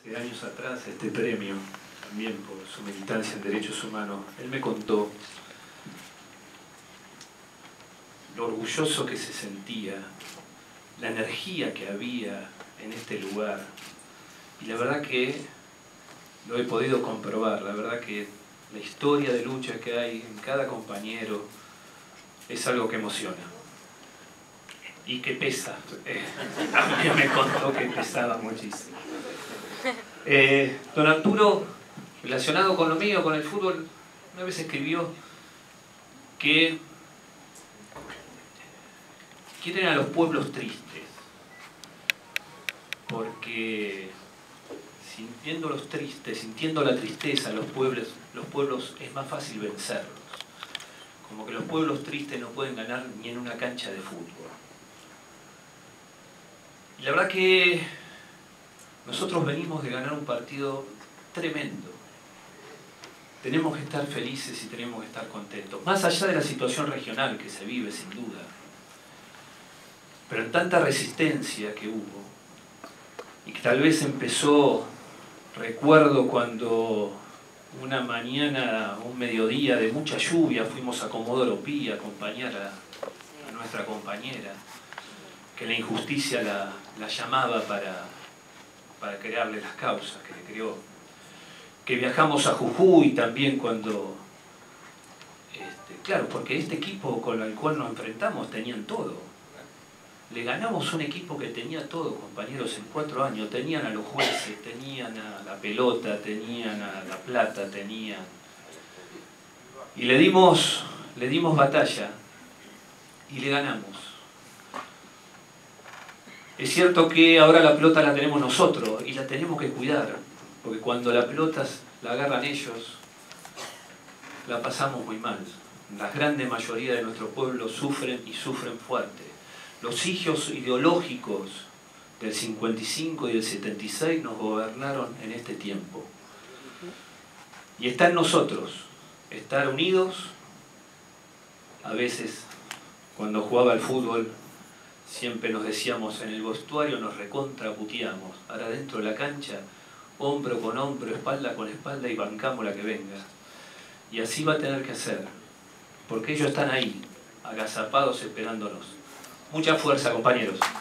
de años atrás este premio, también por su militancia en derechos humanos, él me contó lo orgulloso que se sentía, la energía que había en este lugar. Y la verdad que lo he podido comprobar, la verdad que la historia de lucha que hay en cada compañero es algo que emociona. Y que pesa. También me contó que pesaba muchísimo. Don Arturo, relacionado con lo mío, con el fútbol, una vez escribió que quieren a los pueblos tristes, porque sintiéndolos tristes, sintiendo la tristeza, los pueblos es más fácil vencerlos. Como que los pueblos tristes no pueden ganar ni en una cancha de fútbol. Y la verdad que nosotros venimos de ganar un partido tremendo. Tenemos que estar felices y tenemos que estar contentos. Más allá de la situación regional que se vive, sin duda. Pero en tanta resistencia que hubo, y que tal vez empezó, recuerdo cuando una mañana, un mediodía de mucha lluvia, fuimos a Comodoro Pi a acompañar a nuestra compañera, que la injusticia la llamaba para crearle las causas que le creó. Que viajamos a Jujuy también cuando... claro, porque este equipo con el cual nos enfrentamos tenían todo. Le ganamos un equipo que tenía todo, compañeros, en 4 años. Tenían a los jueces, tenían a la pelota, tenían a la plata, tenían... Y le dimos batalla y le ganamos. Es cierto que ahora la pelota la tenemos nosotros y la tenemos que cuidar, porque cuando la pelota la agarran ellos, la pasamos muy mal. La grande mayoría de nuestro pueblo sufren y sufren fuerte. Los hijos ideológicos del 55 y del 76 nos gobernaron en este tiempo. Y está en nosotros estar unidos. A veces, cuando jugaba al fútbol, siempre nos decíamos, en el vestuario nos recontraputeamos. Ahora dentro de la cancha, hombro con hombro, espalda con espalda y bancamos la que venga. Y así va a tener que ser, porque ellos están ahí, agazapados esperándonos. Mucha fuerza, compañeros.